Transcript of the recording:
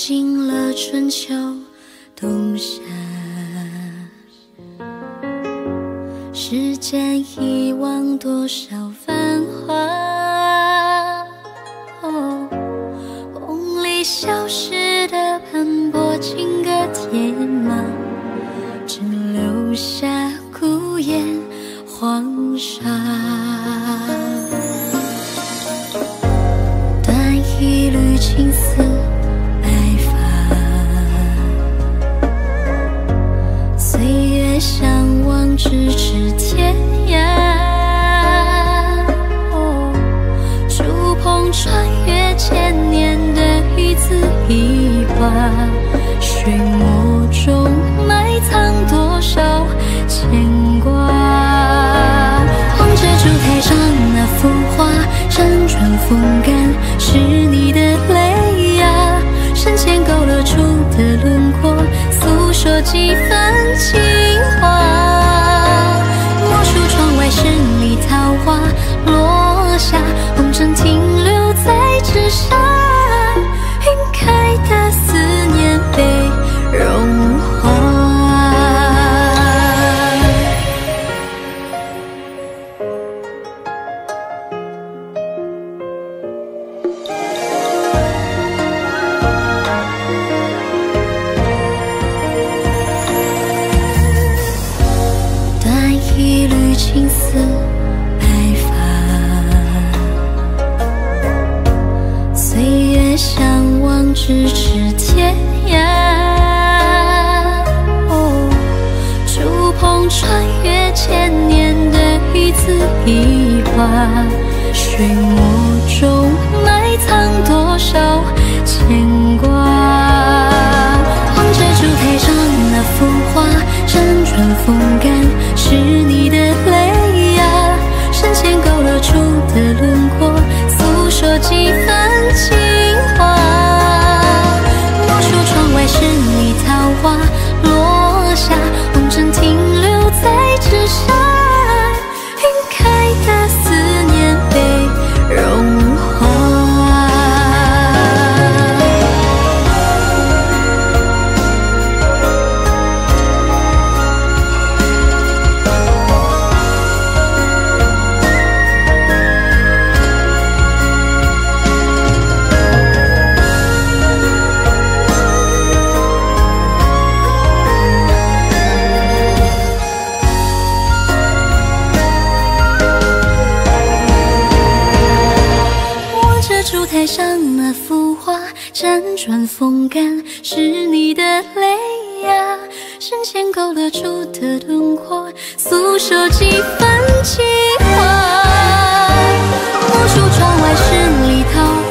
尽了春秋冬夏，时间遗忘多少繁华。梦里消失的斑驳情歌铁马，只留下孤雁黄沙。断一缕青丝白发，岁月相望咫尺天涯。触碰穿越千年的一字一画，水墨中埋藏多少牵挂。望着烛台上那幅画，辗转风干是你的泪呀，深浅勾勒出的轮廓，诉说几分情话。莫说窗外十里桃花落下，红尘停留在纸上，晕开的思念被融化。断一缕青丝白发，岁月相望咫尺天涯。触碰穿越千年的一字一画，水墨中埋藏多少牵挂。望着烛台上那幅画，辗转风干是你的泪呀，深浅勾勒出的轮廓，诉说几分情话。莫说窗外十里桃花落下，红尘停留在纸上，晕开的思念被融化。烛台上那幅画，辗转风干是你的泪呀，深浅勾勒出的轮廓，诉说几分情话。莫说窗外十里桃花